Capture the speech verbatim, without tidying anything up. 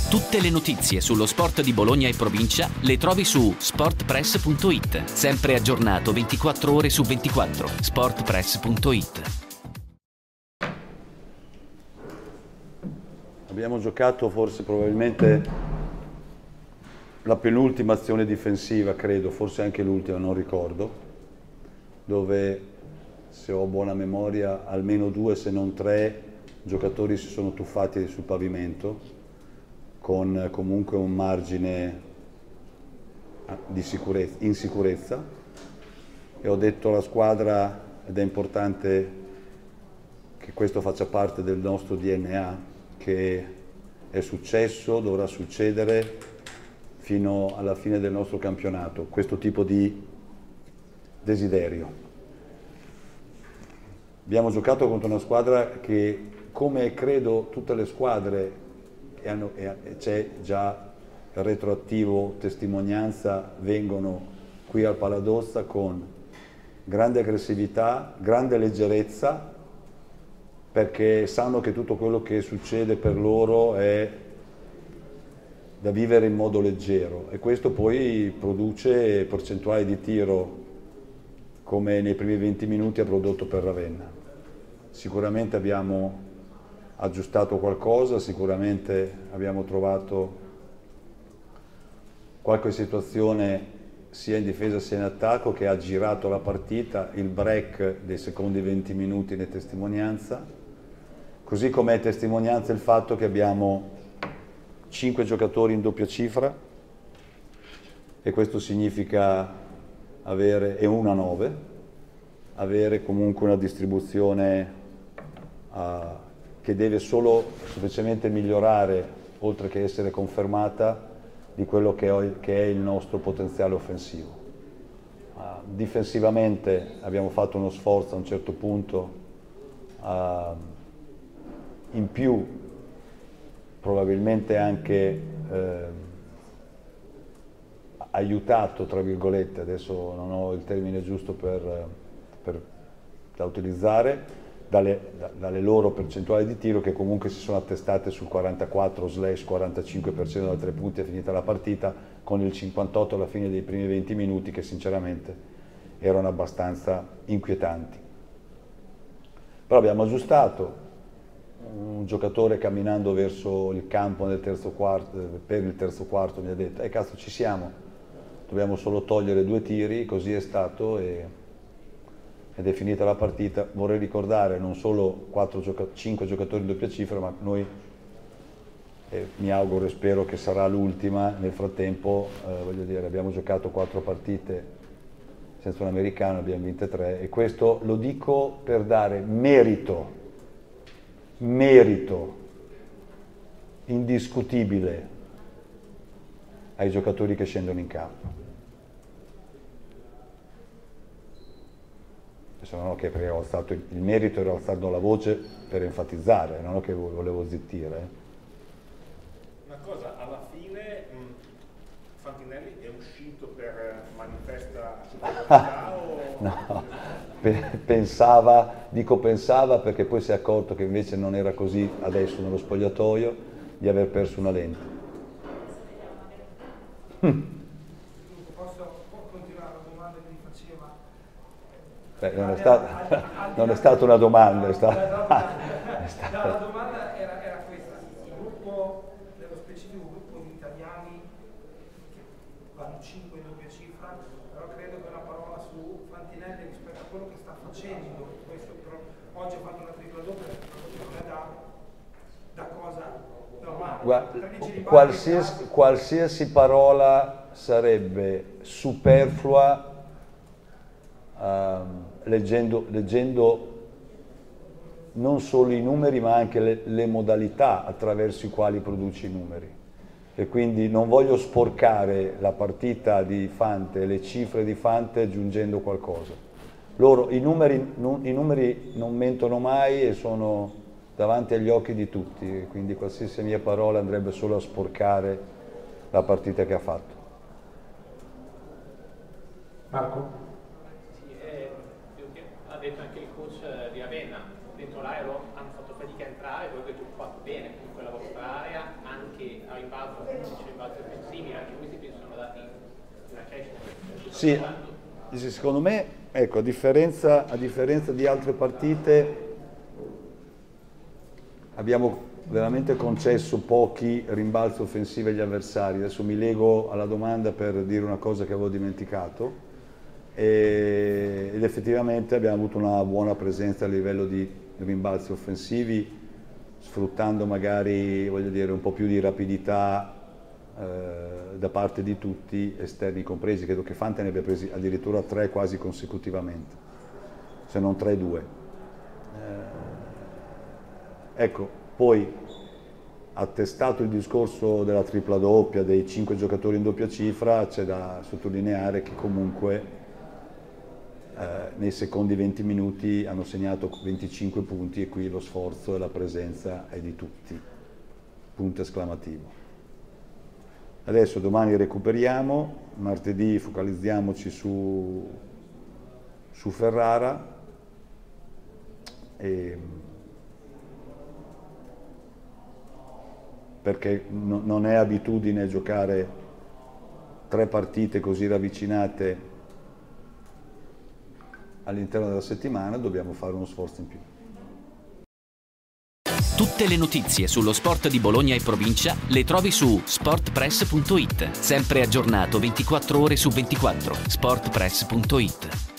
Tutte le notizie sullo sport di Bologna e provincia le trovi su sportpress punto it. Sempre aggiornato ventiquattro ore su ventiquattro. sportpress punto it. Abbiamo giocato forse probabilmente la penultima azione difensiva, credo, forse anche l'ultima, non ricordo, dove, se ho buona memoria, almeno due se non tre giocatori si sono tuffati sul pavimento, con comunque un margine di sicurezza, insicurezza, e ho detto alla squadra, ed è importante che questo faccia parte del nostro D N A, che è successo, dovrà succedere fino alla fine del nostro campionato, questo tipo di desiderio. Abbiamo giocato contro una squadra che, come credo tutte le squadre, e c'è già il retroattivo testimonianza, vengono qui al Paladozza con grande aggressività, grande leggerezza, perché sanno che tutto quello che succede per loro è da vivere in modo leggero, e questo poi produce percentuali di tiro come nei primi venti minuti ha prodotto per Ravenna. Sicuramente abbiamo aggiustato qualcosa, sicuramente abbiamo trovato qualche situazione sia in difesa sia in attacco che ha girato la partita. Il break dei secondi venti minuti ne testimonianza, così come è testimonianza il fatto che abbiamo cinque giocatori in doppia cifra, e questo significa avere, e una nove, avere comunque una distribuzione uh, che deve solo semplicemente migliorare, oltre che essere confermata, di quello che è, che è il nostro potenziale offensivo. Uh, difensivamente abbiamo fatto uno sforzo a un certo punto uh, in più, probabilmente anche eh, aiutato, tra virgolette, adesso non ho il termine giusto per, per, da utilizzare, dalle, da, dalle loro percentuali di tiro, che comunque si sono attestate sul quarantaquattro quarantacinque per cento da tre punti, è finita la partita, con il cinquantotto alla fine dei primi venti minuti, che sinceramente erano abbastanza inquietanti. Però abbiamo aggiustato. Un giocatore camminando verso il campo nel terzo quarto, per il terzo quarto mi ha detto: eh cazzo, ci siamo, dobbiamo solo togliere due tiri. Così è stato, e, ed è finita la partita. Vorrei ricordare non solo quattro gioca cinque giocatori in doppia cifra, ma noi, eh, mi auguro e spero che sarà l'ultima. Nel frattempo, eh, voglio dire, abbiamo giocato quattro partite senza un americano, abbiamo vinte tre, e questo lo dico per dare merito merito indiscutibile ai giocatori che scendono in campo. Adesso non ho che ho alzato il, il merito, ero alzando la voce per enfatizzare, non ho che volevo zittire. Eh. Una cosa, alla fine mh, Fantinelli è uscito per manifesta superiorità o... No. Pensava, dico pensava perché poi si è accorto che invece non era così adesso nello spogliatoio, di aver perso una lente. Posso continuare la domanda che mi faceva? Beh, non, è stata, non è stata una domanda, è stata... È stata... La domanda era, era questa: il gruppo, nello specifico gruppo di italiani che vanno cinque in doppia cifra, però credo che una parola su Fantinelli rispetto a quello che sta facendo. Questo, però, oggi ha fatto una tripla doppia, non è da, da cosa normale. Guarda, qualsiasi, qualsiasi parola sarebbe superflua uh, leggendo, leggendo non solo i numeri, ma anche le, le modalità attraverso i quali produce i numeri. E quindi non voglio sporcare la partita di Fante, le cifre di Fante, aggiungendo qualcosa. Loro, i numeri, non, i numeri non mentono mai e sono davanti agli occhi di tutti, quindi qualsiasi mia parola andrebbe solo a sporcare la partita che ha fatto. Marco? Sì, eh, ha detto anche il coach di Ravenna, dentro l'aereo hanno fatto fatica a entrare, voi avete occupato bene comunque la vostra area, anche a rimbalzo, rimbalzi offensivi, anche questi penso sono dati una crescita. Sì, secondo me, ecco, a differenza, a differenza di altre partite, abbiamo veramente concesso pochi rimbalzi offensivi agli avversari. Adesso mi lego alla domanda per dire una cosa che avevo dimenticato, e, ed effettivamente abbiamo avuto una buona presenza a livello di rimbalzi offensivi, sfruttando magari, voglio dire, un po' più di rapidità eh, da parte di tutti, esterni compresi. Credo che Fante ne abbia presi addirittura tre quasi consecutivamente, se non tre due. Eh, ecco, poi, attestato il discorso della tripla doppia, dei cinque giocatori in doppia cifra, c'è da sottolineare che comunque eh, nei secondi venti minuti hanno segnato venticinque punti, e qui lo sforzo e la presenza è di tutti. Punto esclamativo. Adesso domani recuperiamo, martedì focalizziamoci su, su Ferrara, e perché no, non è abitudine giocare tre partite così ravvicinate all'interno della settimana, dobbiamo fare uno sforzo in più. Tutte le notizie sullo sport di Bologna e provincia le trovi su sport press punto it, sempre aggiornato ventiquattro ore su ventiquattro. sport press punto it.